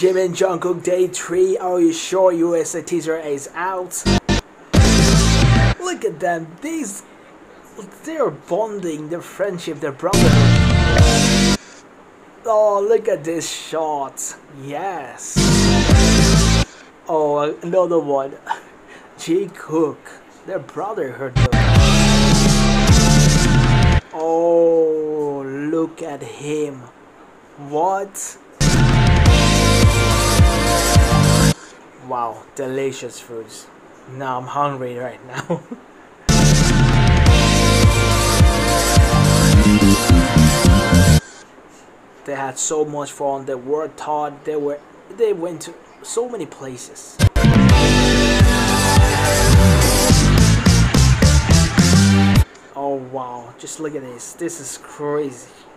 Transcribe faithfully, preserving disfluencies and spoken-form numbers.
Jimin Jungkook Day three. Are you sure U S A teaser is out? Look at them. These, they're bonding, their friendship, their brotherhood. Oh, look at this shot. Yes. Oh, another one. Jikook, their brotherhood. Oh, look at him. What? Wow, delicious foods. Now I'm hungry right now. They had so much fun. They worked hard. They were they went to so many places. Oh wow, just look at this. This is crazy.